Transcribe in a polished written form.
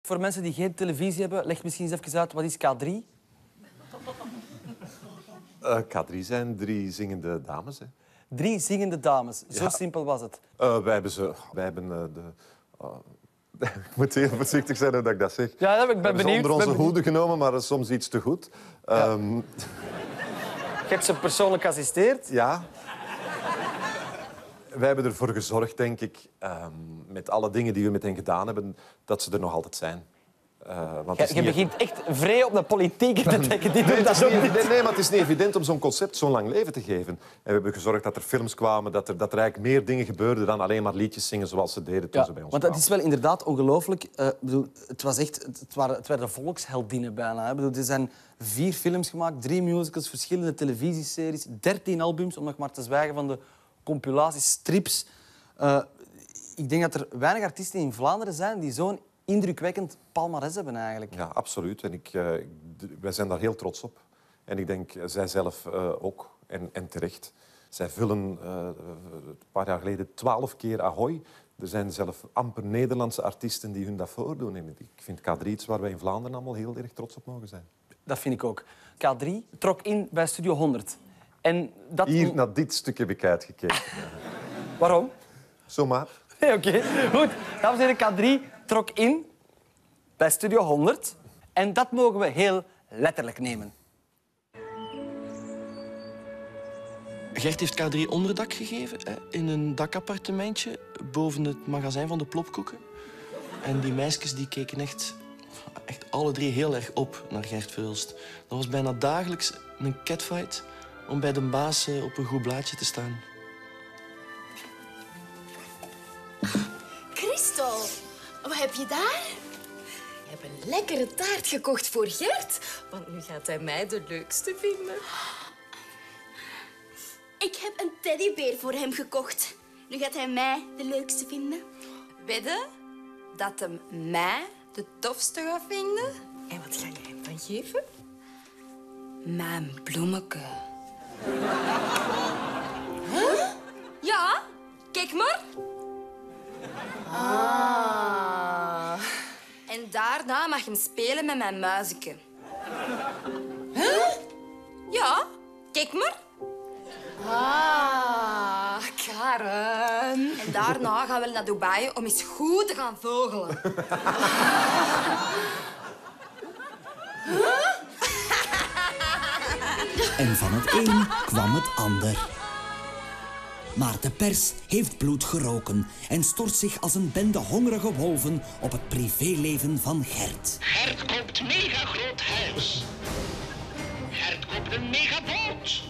Voor mensen die geen televisie hebben, leg misschien eens even uit, wat is K3? K3 zijn 3 zingende dames. Hè. 3 zingende dames. Zo Ja. simpel was het. Wij hebben ik moet heel voorzichtig zijn hoe ik dat zeg. Ja, ik ben We hebben ze benieuwd. onder onze hoede genomen, maar dat is soms iets te goed. Je hebt ze persoonlijk geassisteerd. Ja. Wij hebben ervoor gezorgd, denk ik, met alle dingen die we met hen gedaan hebben, dat ze er nog altijd zijn. Want het is Je niet begint echt vrij op de politiek te trekken. Die Nee, doen het dat is ook niet niet. evident, nee, maar het is niet evident om zo'n concept zo'n lang leven te geven. En we hebben gezorgd dat er films kwamen, dat er eigenlijk meer dingen gebeurden dan alleen maar liedjes zingen zoals ze deden toen ze bij ons want kwamen. het is wel inderdaad ongelooflijk. Het werden volksheldinnen bijna. Hè. Er zijn 4 films gemaakt, 3 musicals, verschillende televisieseries, 13 albums, om nog maar te zwijgen van de compilatiestrips. Ik denk dat er weinig artiesten in Vlaanderen zijn die zo'n indrukwekkend palmares hebben eigenlijk. Ja, absoluut. En wij zijn daar heel trots op. En ik denk, zij zelf ook. En terecht. Zij vullen een paar jaar geleden 12 keer Ahoy. Er zijn zelf amper Nederlandse artiesten die hun dat voordoen. En ik vind K3 iets waar wij in Vlaanderen allemaal heel erg trots op mogen zijn. Dat vind ik ook. K3 trok in bij Studio 100. En dat... Hier naar dit stuk heb ik uitgekeken. Waarom? Zomaar. Nee, oké. Goed. Dames en heren, K3 trok in bij Studio 100. En dat mogen we heel letterlijk nemen. Gert heeft K3 onderdak gegeven, hè, in een dakappartementje boven het magazijn van de plopkoeken. En die meisjes die keken echt alle 3 heel erg op naar Gert Verhulst. Dat was bijna dagelijks een catfight om bij de baas op een goed blaadje te staan. Christel, wat heb je daar? Ik heb een lekkere taart gekocht voor Gert, want nu gaat hij mij de leukste vinden. Ik heb een teddybeer voor hem gekocht. Nu gaat hij mij de leukste vinden. Wedden dat hem mij de tofste gaat vinden? En wat ga jij hem dan geven? Mijn bloemeke. Huh? Ja, kijk maar. Ah. En daarna mag je hem spelen met mijn muizeke. Huh? Ja, kijk maar. Ah, Karen. En daarna gaan we naar Dubai om eens goed te gaan vogelen. En van het een kwam het ander. Maar de pers heeft bloed geroken en stort zich als een bende hongerige wolven op het privéleven van Gert. Gert koopt mega groot huis. Gert koopt een megaboot.